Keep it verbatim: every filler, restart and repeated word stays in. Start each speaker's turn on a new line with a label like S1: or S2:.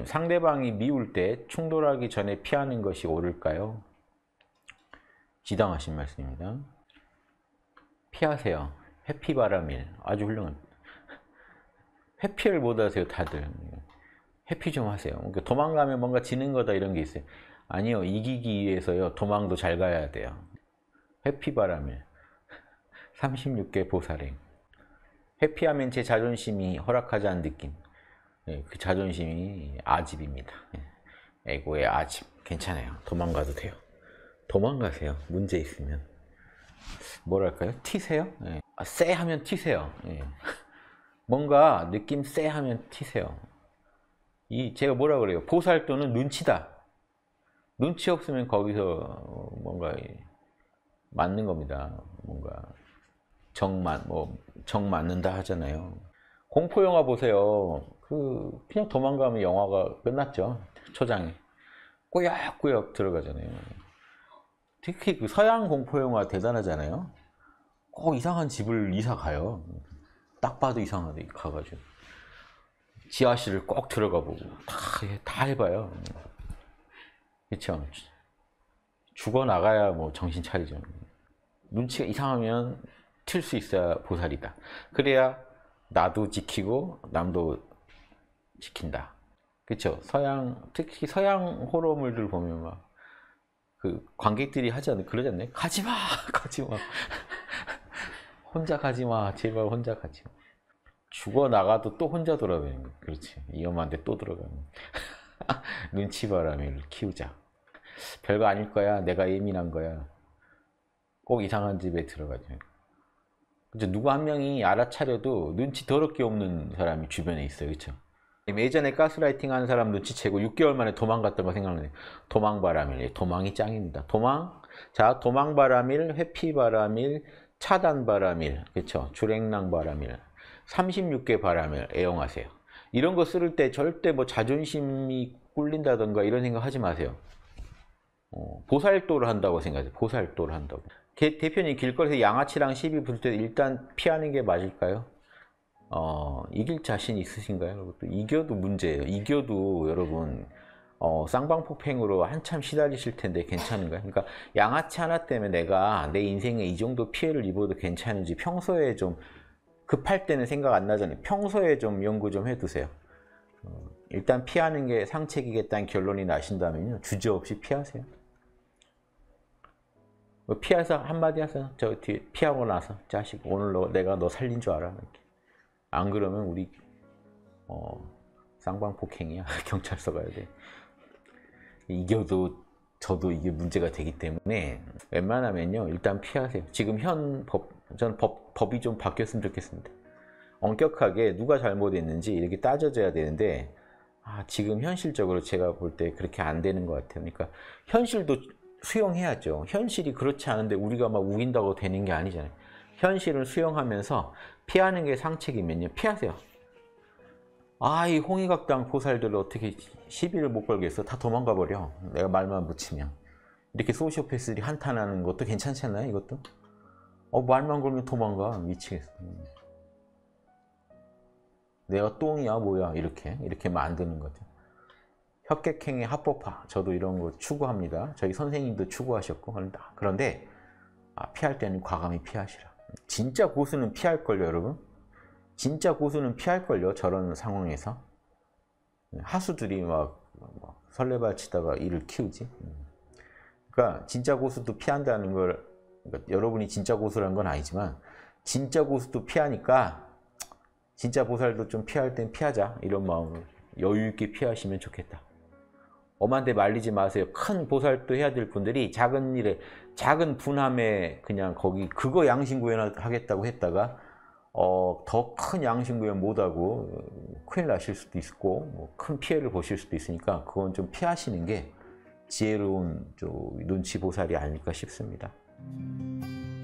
S1: 상대방이 미울 때 충돌하기 전에 피하는 것이 옳을까요? 지당하신 말씀입니다. 피하세요. 회피바람일. 아주 훌륭합니다. 회피를 못 하세요, 다들. 회피 좀 하세요. 그러니까 도망가면 뭔가 지는 거다 이런 게 있어요. 아니요, 이기기 위해서요, 도망도 잘 가야 돼요. 회피바람일. 삼십육 개 보살행. 회피하면 제 자존심이 허락하지 않는 느낌. 네, 그 자존심이 아집입니다. 에고의 아집. 괜찮아요. 도망가도 돼요. 도망가세요. 문제 있으면. 뭐랄까요? 튀세요? 네. 아, 쎄 하면 튀세요. 네. 뭔가 느낌 쎄 하면 튀세요. 이 제가 뭐라 그래요? 보살도는 눈치다. 눈치 없으면 거기서 뭔가 맞는 겁니다. 뭔가 정 맞, 뭐, 정 맞는다 하잖아요. 공포 영화 보세요. 그 그냥 도망가면 영화가 끝났죠. 초장에 꾸역꾸역 들어가잖아요. 특히 그 서양 공포 영화 대단하잖아요. 꼭 이상한 집을 이사 가요. 딱 봐도 이상하게 가가지고 지하실을 꼭 들어가 보고 다, 다 해봐요. 그렇죠. 죽어 나가야 뭐 정신 차리죠. 눈치가 이상하면 튈 수 있어야 보살이다. 그래야 나도 지키고 남도 지킨다. 그렇죠. 서양, 특히 서양 호러물들 보면 막 그 관객들이 하지 않는 그러지 않나요? 가지마, 가지마. 혼자 가지마, 제발 혼자 가지마. 죽어 나가도 또 혼자 돌아다니는 거. 그렇지. 위험한데 또 들어가는. 눈치바람을 키우자. 별거 아닐 거야. 내가 예민한 거야. 꼭 이상한 집에 들어가죠. 그렇죠. 누구 한 명이 알아차려도 눈치 더럽게 없는 사람이 주변에 있어요. 그렇죠. 예전에 가스라이팅 하는 사람 눈치채고 육 개월 만에 도망갔던 거 생각나네요. 도망바람일. 도망이 짱입니다. 도망. 자, 도망바람일, 회피바람일, 차단바람일. 그렇죠. 주랭랑바람일. 삼십육 개 바람을 애용하세요. 이런 거 쓸 때 절대 뭐 자존심이 꿀린다던가 이런 생각 하지 마세요. 어, 보살도를 한다고 생각하세요. 보살도를 한다고. 개, 대표님 길거리에서 양아치랑 시비 붙을 때 일단 피하는 게 맞을까요? 어, 이길 자신 있으신가요? 이겨도 문제예요. 이겨도 여러분 어, 쌍방폭행으로 한참 시달리실 텐데 괜찮은가요? 그러니까 양아치 하나 때문에 내가 내 인생에 이 정도 피해를 입어도 괜찮은지 평소에 좀 급할 때는 생각 안 나잖아요. 평소에 좀 연구 좀 해두세요. 어, 일단 피하는 게 상책이겠다는 결론이 나신다면요, 주저없이 피하세요. 뭐 피해서 한마디 하세요. 저 뒤에 피하고 나서 자식 오늘 너, 내가 너 살린 줄 알아. 이렇게. 안 그러면 우리 어, 쌍방폭행이야. 경찰서 가야 돼. 이겨도 저도 이게 문제가 되기 때문에 웬만하면요 일단 피하세요. 지금 현 법, 저는 법, 법이 좀 바뀌었으면 좋겠습니다. 엄격하게 누가 잘못했는지 이렇게 따져줘야 되는데 아, 지금 현실적으로 제가 볼 때 그렇게 안 되는 것 같아요. 그러니까 현실도 수용해야죠. 현실이 그렇지 않은데 우리가 막 우긴다고 되는 게 아니잖아요. 현실을 수용하면서 피하는 게 상책이면요 피하세요. 아, 이 홍익학당 보살들을 어떻게 시비를 못 걸겠어? 다 도망가 버려. 내가 말만 붙이면. 이렇게 소시오패스들이 한탄하는 것도 괜찮지 않나요? 이것도? 어, 말만 걸면 도망가. 미치겠어. 내가 똥이야 뭐야 이렇게 이렇게 만드는 거죠. 협객행위 합법화. 저도 이런 거 추구합니다. 저희 선생님도 추구하셨고. 그런데 아, 피할 때는 과감히 피하시라. 진짜 고수는 피할걸요, 여러분? 진짜 고수는 피할걸요, 저런 상황에서. 하수들이 막, 막 설레발 치다가 이를 키우지. 그러니까 진짜 고수도 피한다는 걸, 그러니까 여러분이 진짜 고수라는 건 아니지만 진짜 고수도 피하니까 진짜 보살도 좀 피할 땐 피하자, 이런 마음으로 여유 있게 피하시면 좋겠다. 엄한데 말리지 마세요. 큰 보살도 해야 될 분들이 작은 일에, 작은 분함에 그냥 거기 그거 양심구현 하겠다고 했다가 어, 더 큰 양심구현 못하고 큰일 나실 수도 있고 뭐 큰 피해를 보실 수도 있으니까 그건 좀 피하시는 게 지혜로운 눈치 보살이 아닐까 싶습니다.